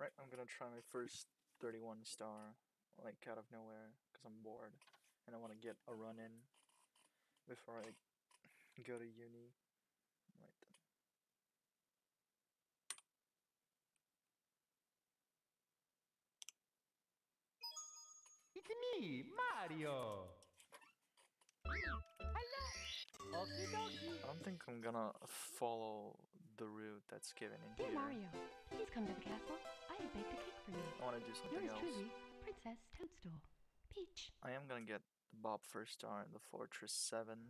Alright, I'm gonna try my first 31 star, like out of nowhere, because I'm bored, and I want to get a run in before I go to uni. Right then. It's me, Mario! Hello! Okie dokie! I don't think I'm gonna follow the route that's given in Dear here. Mario, please come to the castle. I have baked a cake for you. I want to do something Yours else. truly, Princess Toadstool. Peach. I am gonna get the Bob first star in the Fortress 7.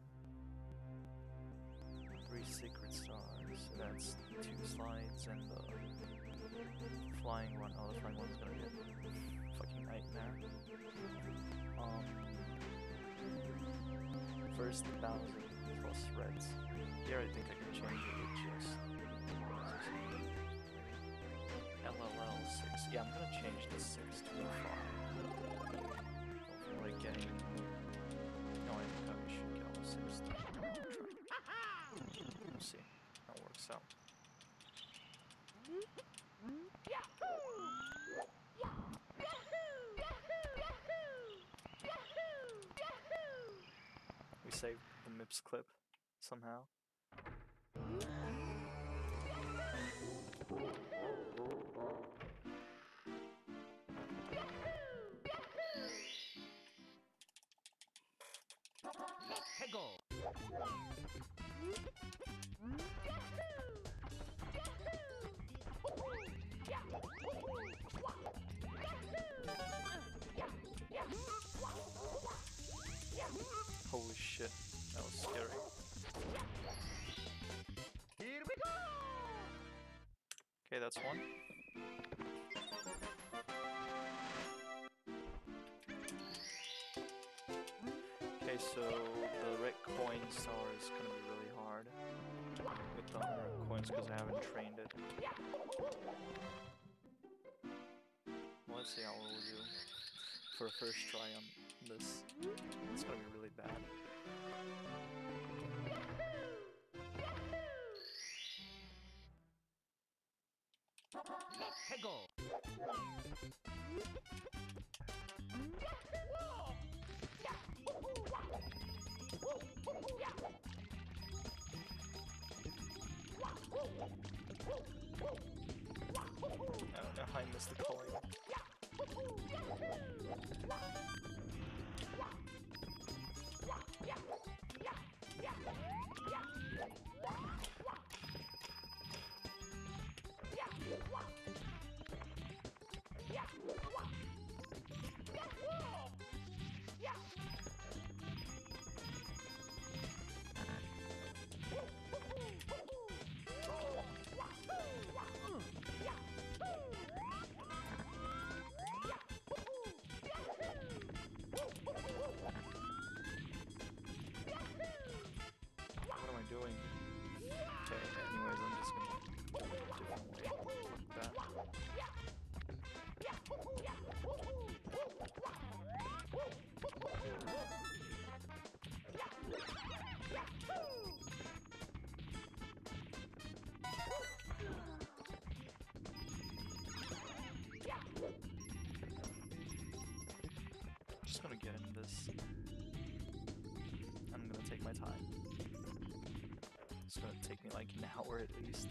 3 secret stars, so that's 2 slides and the flying one. Oh, the flying one's gonna be a fucking nightmare. First 1,000 plus reds. Here I think I can change it with just LLL6. Yeah, I'm gonna change the 6 to a 5. Don't feel like getting... No, I think I should get all 6 stuff. We'll see how it works out. We saved the MIPS clip somehow. Let's go! Holy shit, that was scary. Here we go! Okay, that's one. Okay, so the red coin star is gonna be really hard with the 100 coins because I haven't trained it. Well, let's see how we'll do for a first try on this. It's gonna be really bad. Let's go! I don't know how I missed the coin. What am I doing? Okay, anyways, I'm just gonna do it a different way. Like that. Just gonna get in this. I'm gonna take my time. It's gonna take me like an hour at least.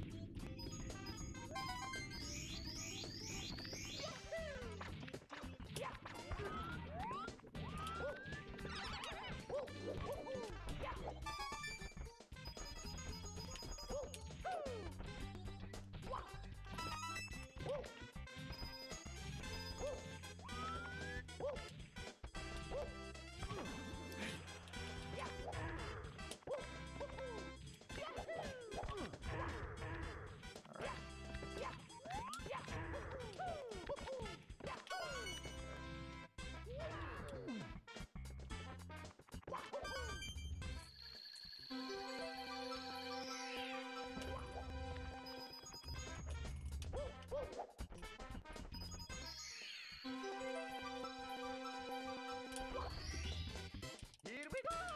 Here we go!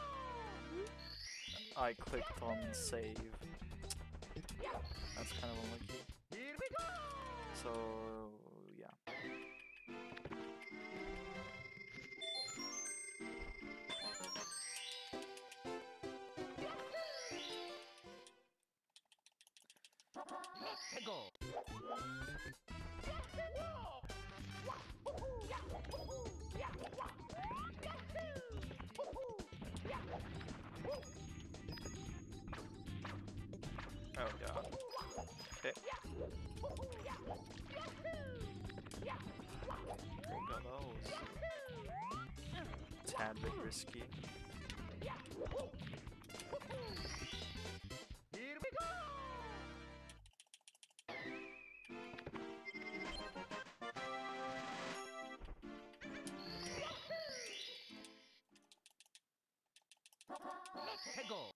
I clicked on save. That's kind of unlucky. Here we go! So yeah. Let's go. Oh god. Okay. Oh god, that was a tad bit risky. Here we go. Let's go.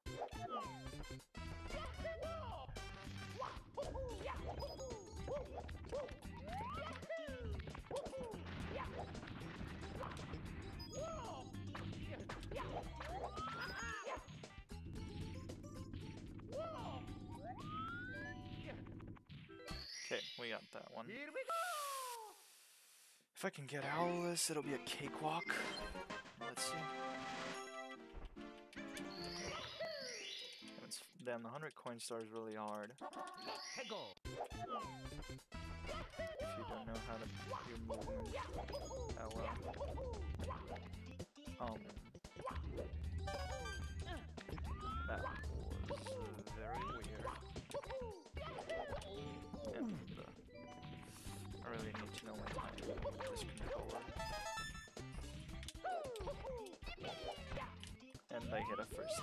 Okay, we got that one. Here we go. If I can get out of this, it'll be a cakewalk. Let's see. Damn, the 100 coin star is really hard. Let's go. If you don't know how to do movement that well. That was very weird. And I really need to know my timing with this controller. And I hit a first.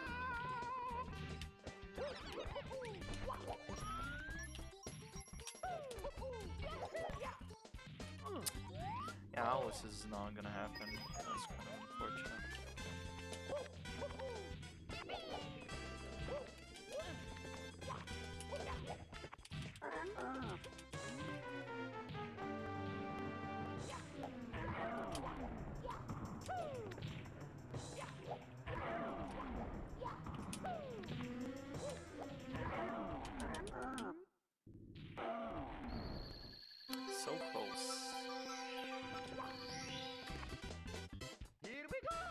Yeah, Alice is not gonna happen. That's kind of unfortunate. So close. Here we go.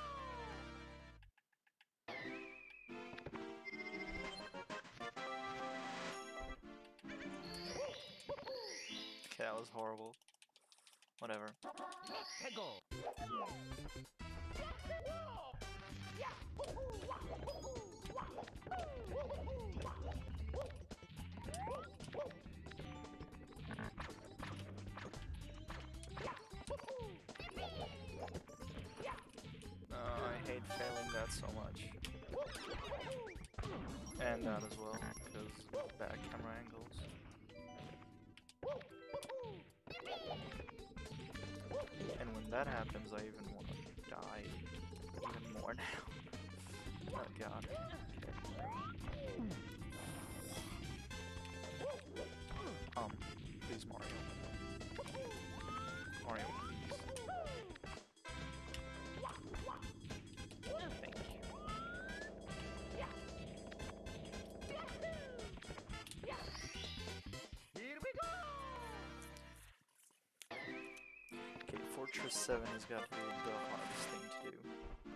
Okay, that was horrible. Whatever. Let's go. I hate failing that so much. And that as well, because bad camera angles. And when that happens, I even want to die even more now. Oh god. Please Mario. Mario, please. Thank you. Here we go. Okay, Fortress 7 has got to be the hardest thing to do.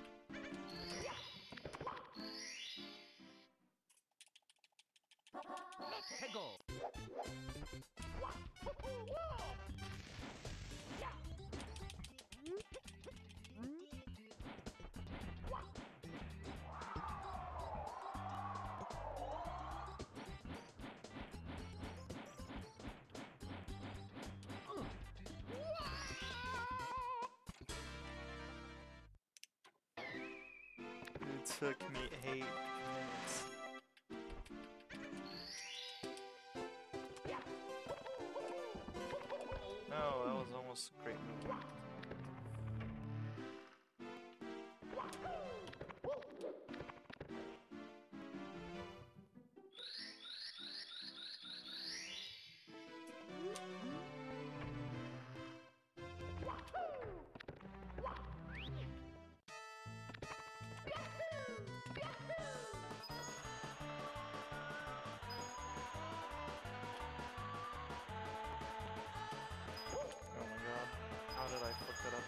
Let's go. It took me 8 minutes. Oh, that was almost a great movement.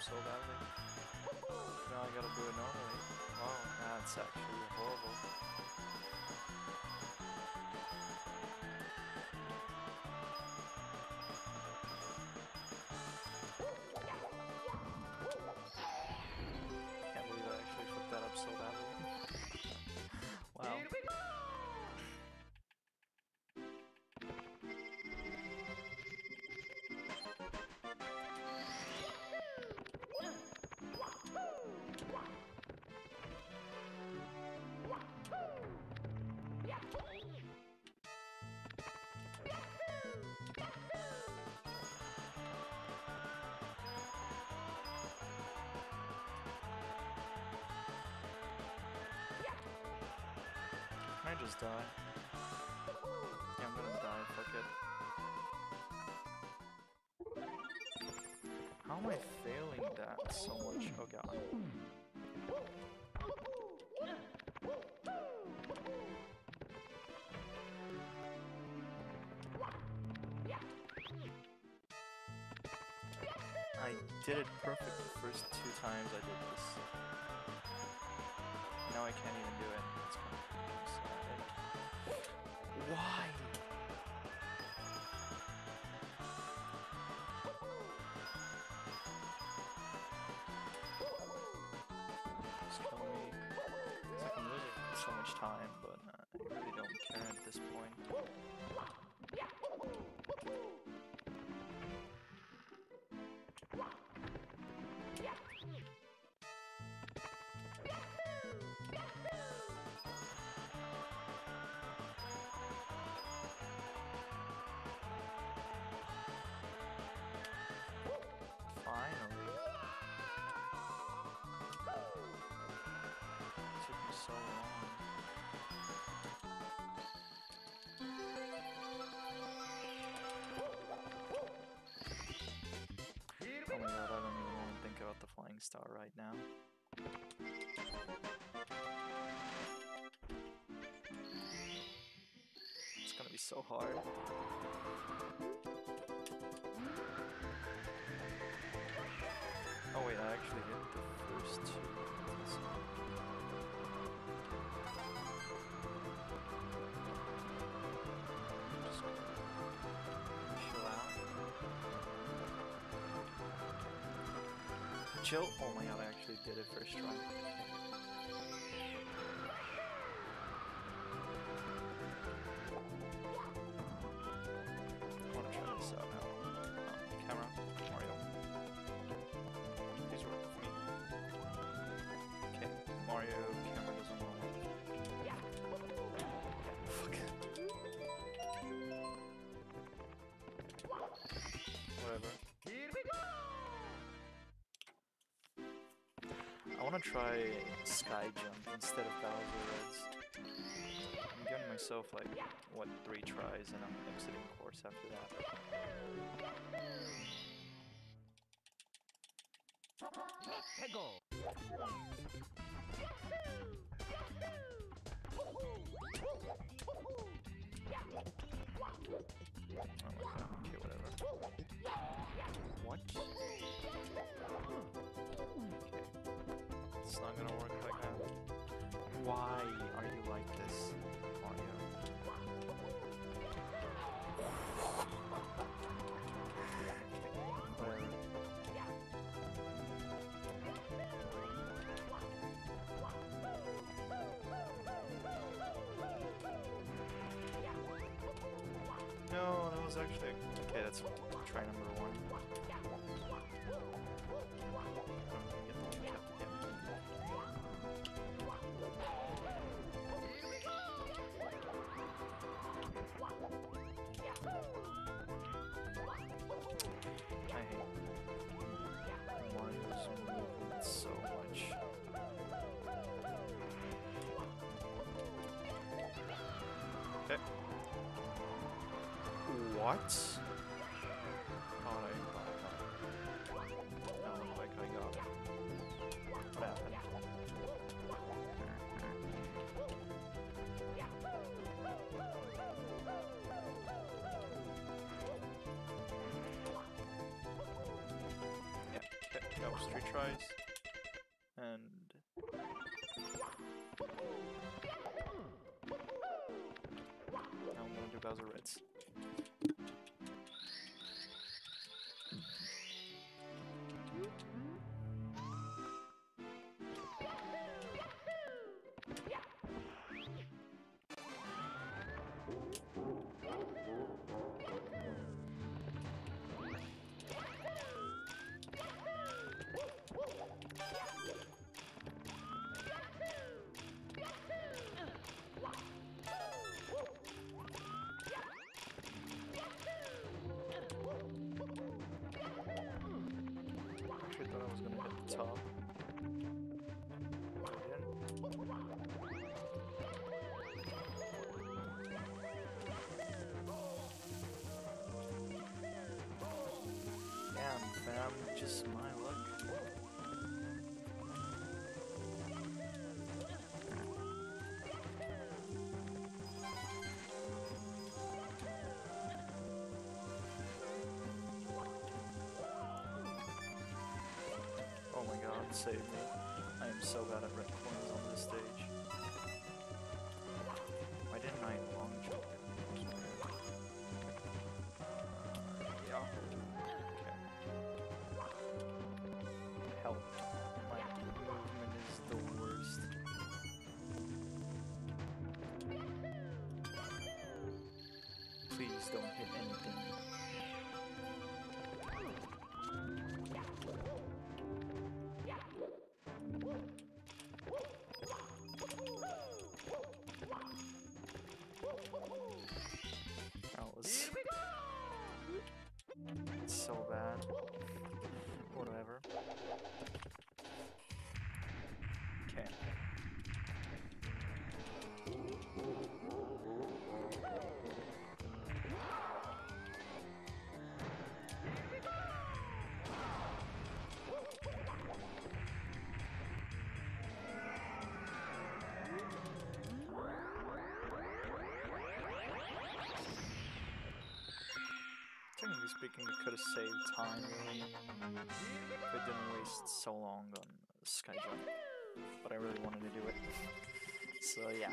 so badly. Now I gotta do it normally. Wow, that's actually horrible. Can't believe I actually fucked that up so badly. Wow. Here we go! Can I just die? Yeah, I'm gonna die, fuck it. How am I failing that so much? Oh god. I did it perfect the first 2 times I did this. Now I can't even do it. It's kind of sad. Why? Just kill me. It's like I'm losing so much time, but I really don't care at this point. Finally. It took me so long. Oh my god, I don't even want to think about the flying star right now. It's gonna be so hard. Oh wait, I actually hit the first 2. Let's see. Just gonna chill out. Chill. Oh my god, I actually did it first try. I wanna try this out now. Camera, Mario. Please work with me. Okay, Mario camera doesn't want to work. Fuck. Whatever. Here we go! I want to try sky jump instead of Bowser Reds. I'm giving myself like, what, 3 tries and I'm exiting course after that. Peggle! Oh my god, okay, whatever. What? Okay. It's not gonna work like that. Why are you like this, Mario? Whatever. No, that was actually okay. That's try number 1. I hate Mario's movement so much. Okay. What? Oh, no, you thought I got it. That looked like I got it. What happened? Yeah, okay. That was 3 tries. And now I'm gonna do Bowser Reds. Actually, I thought I was gonna hit the top. But I didn't. Damn, fam, just my luck. Oh my god, save me. I am so bad at red coins on this stage. Why didn't I long jump? Yeah. Okay. Help. My movement is the worst. Please don't hit anything. That was so bad. Whatever. Okay. Technically speaking, we could have saved time really if I didn't waste so long on sky jump. But I really wanted to do it. So yeah.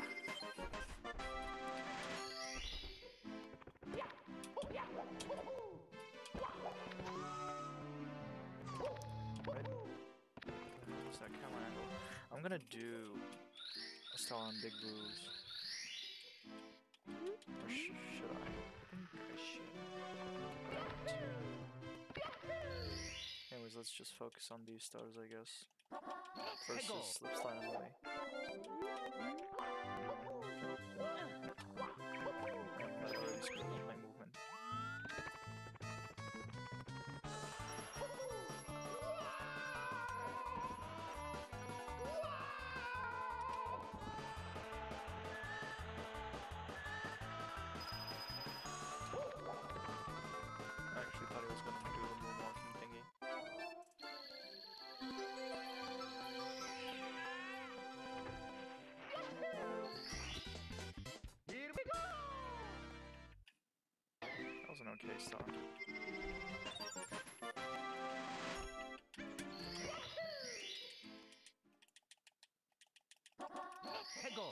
Right? What's that camera angle? I'm gonna do a star on Big Blues. Or should I? I think I should. Anyways, let's just focus on these stars, I guess. First is slip slide on the way. That already screwed up my movement. I actually thought he was gonna do the moonwalking thingy. Here we go! That was an okay start. Hego!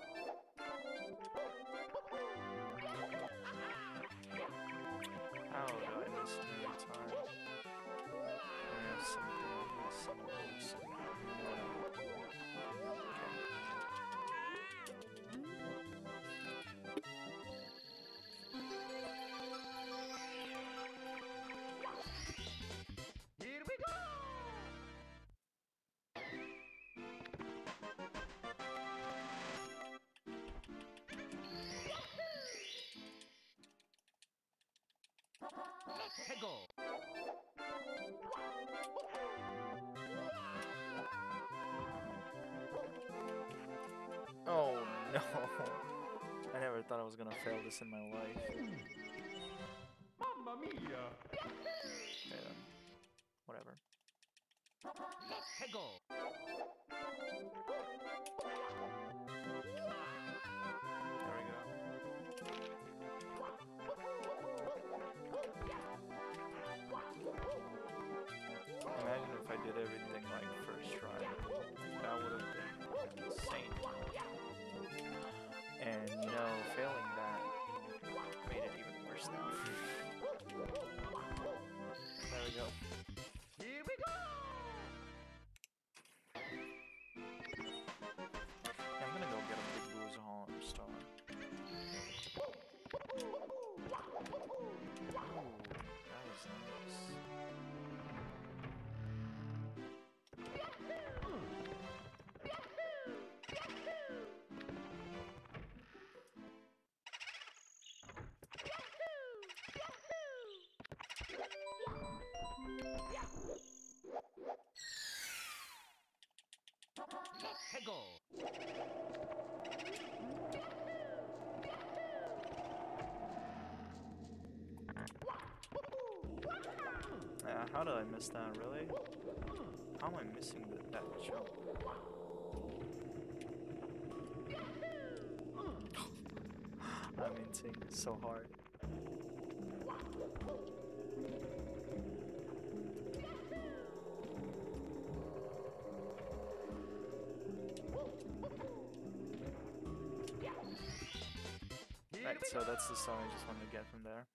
How did I miss every time? I have something else somewhere. Here we go! Hego! Oh no! I never thought I was gonna fail this in my life. Mamma mia! Okay then. Whatever. Hego! There we go. Imagine if I did Yeah, how did I miss that, really? How am I missing that jump? I'm inting so hard. Right, so that's the song I just wanted to get from there.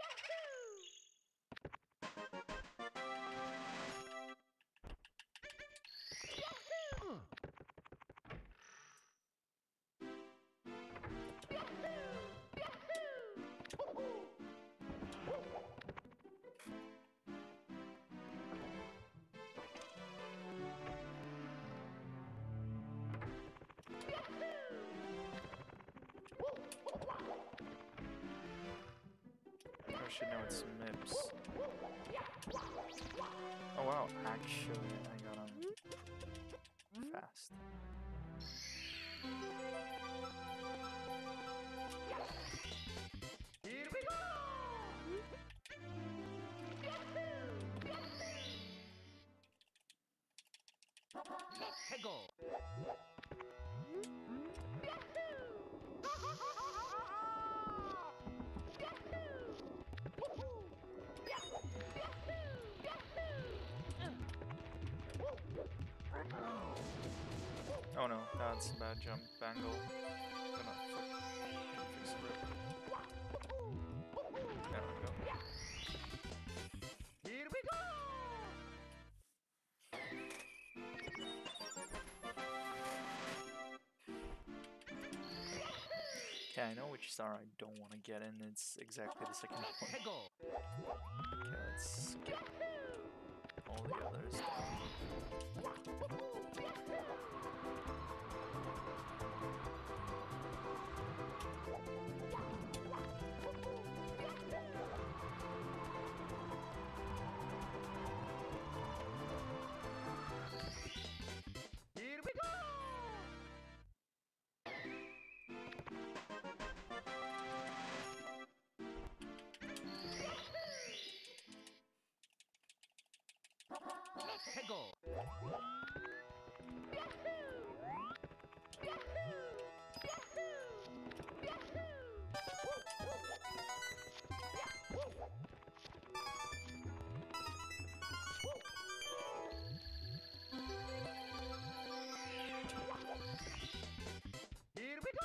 I should know it's MIPS. Oh wow, actually I got on fast. Here we go! Let's go! Oh no, that's a bad jump angle. Gonna fix it. There we go. Here we go! Okay, I know which star I don't want to get in. It's exactly the second one. Let's go! Okay, let's skip all the others. Here we go! Let's go! Here we go!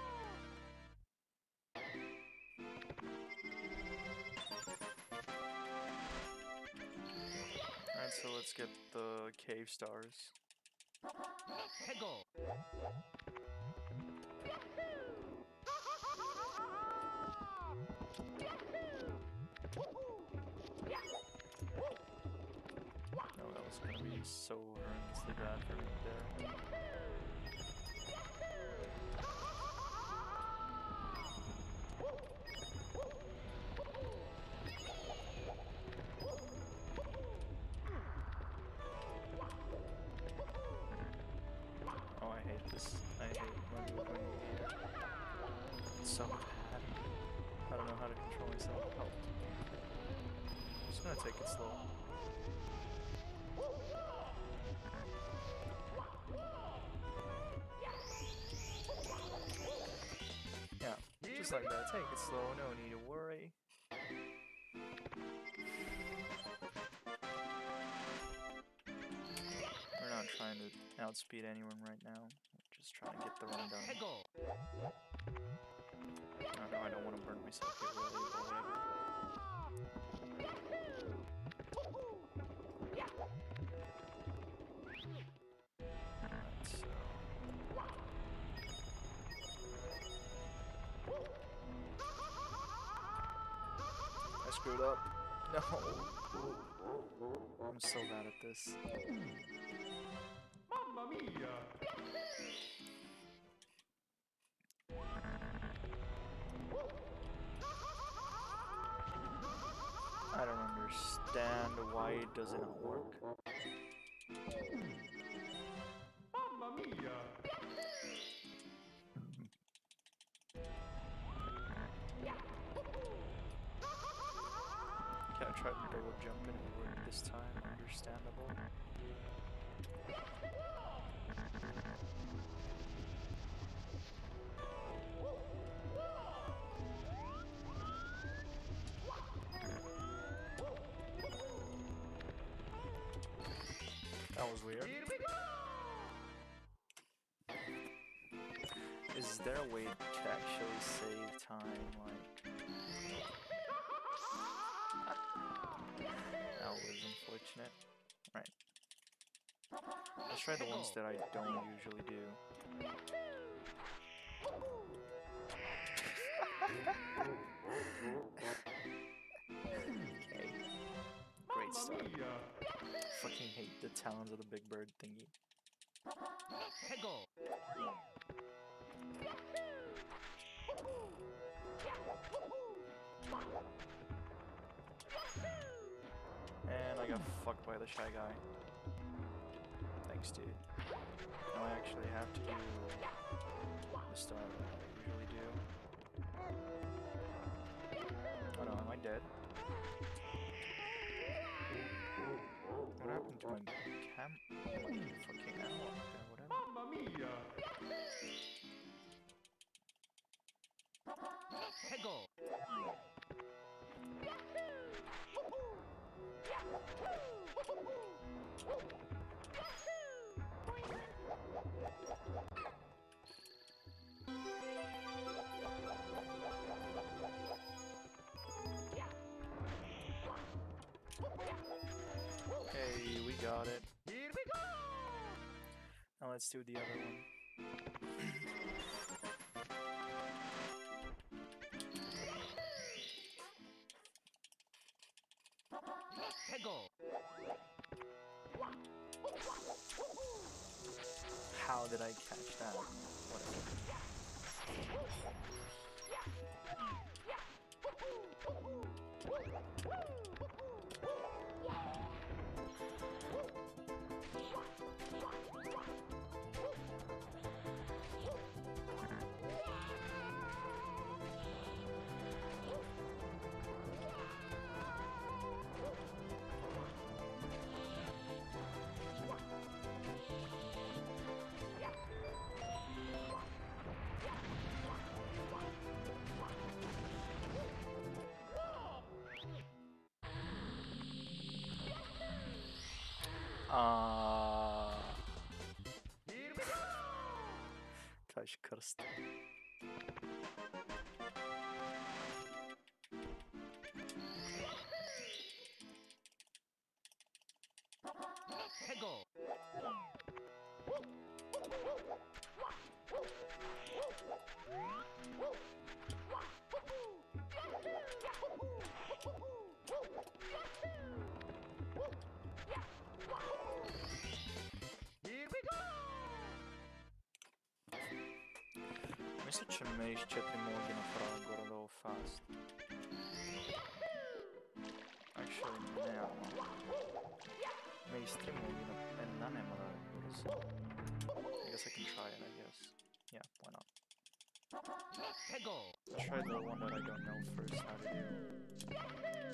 Alright, so let's get the cave stars. Let's go! No, that was gonna be so horrendously bad for me there. Oh, I hate this. I hate when it's so bad. I don't know how to control myself. Oh. I'm just gonna take it slow. Yeah, just like that. Take it slow, no need to worry. We're not trying to outspeed anyone right now. We're just trying to get the run done. Let's go! Oh no, I don't want to burn myself here really, but whatever. Alright, so... I screwed up. No! I'm so bad at this. Mamma mia! I don't understand why it does not work. Mamma mia! Okay, I tried double jumping, it worked this time, understandable. That was weird. Here we go! Is there a way to actually save time, like... That was unfortunate. Right. Let's try the ones that I don't usually do. Okay. Great start. Fucking hate the talons of the big bird thingy. Hegel! And I got fucked by the shy guy. Thanks, dude. Now I actually have to do the star that I usually do. Oh no, am I dead? What happened to my fucking analog there, whatever. Mamma mia! Hegel! Hey, we got it. Here we go! Now let's do the other one. Hegel! How did I catch that? Whatever. Here we go! Taş karıştı. Hegel! Here we go! Mislim će me iš 4 mogi napraviti gore da ovo fast. Actually, nemamo. Me iz 3 mogi na ne mora brzo. I guess I can try it, I guess. Yeah, why not? Hegel! Let's try the one that I don't know first how to do.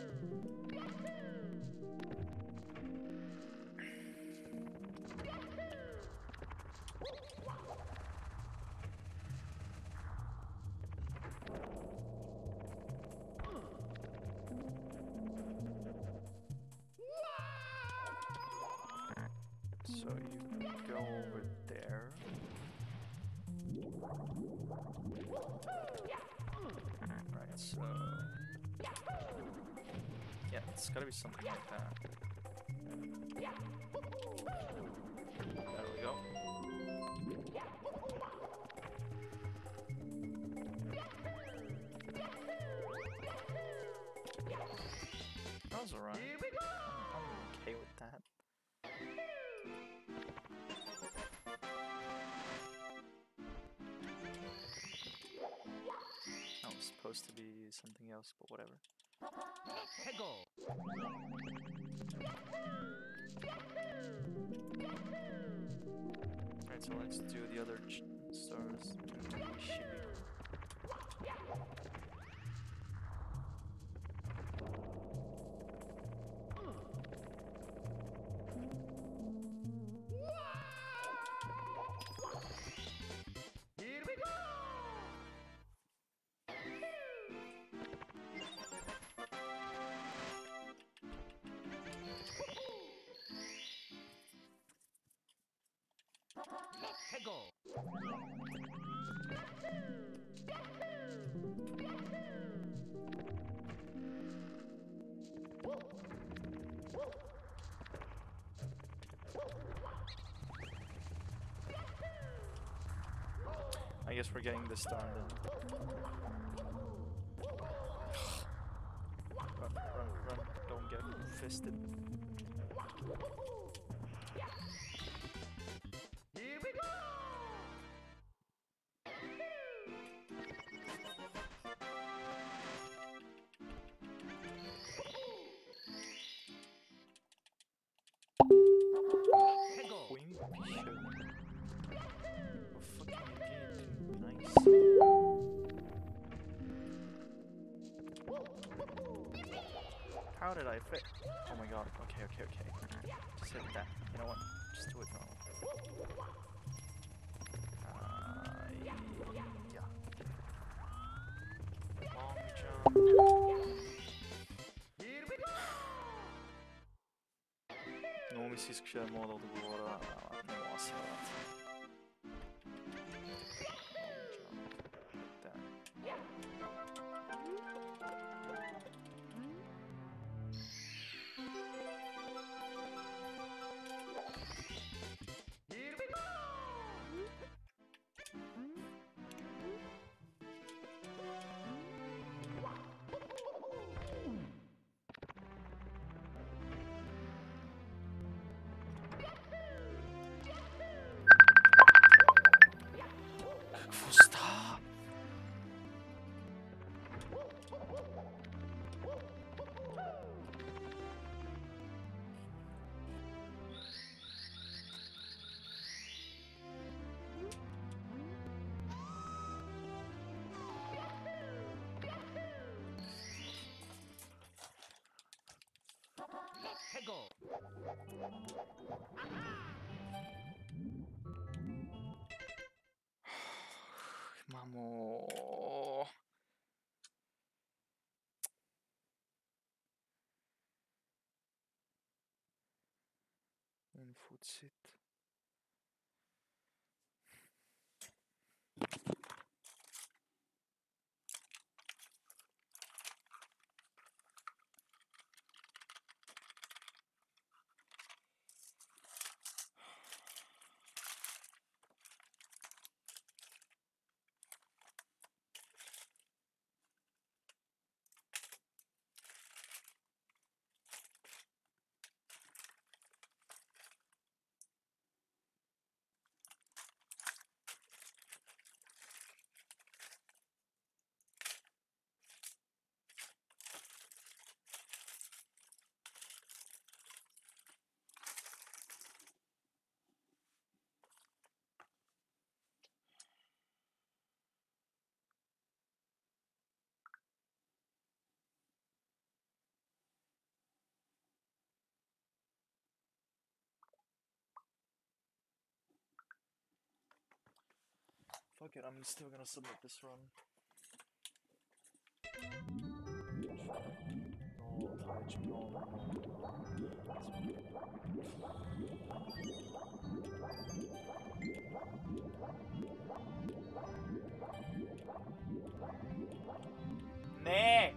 So you go over there. Right, so... Yeah, it's gotta be something like that. There we go. That was alright. Here we go! I'm okay with that. That was supposed to be something else, but whatever. Hegel! Alright, So let's do the other stars. Shimmy. Here we go! Hegel! I guess we're getting this done then. Run, run, run. Don't get fisted. Here we go! Hegel! Queen Bishop. Oh, fucking again. Nice. How did I fit? Oh my god. Okay, okay, okay. Just hit that. You know what? Just do it normal. Yeah. Long jump. Here we go! Много ми се искаше да мога да отговоря, не мога да се върна. Here we go! Какво става? Hegel! Мамо. Инфоцит. Fuck it, I'm still gonna submit this run. No, Taiji, no. Nee!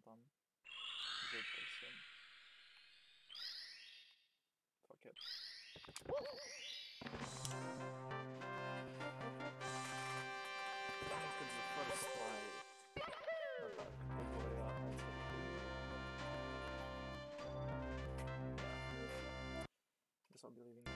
tam. Good person. Fuck it. I think it's the first try. Not bad. Don't worry, I'll take it. Yeah. Guess I'll be leaving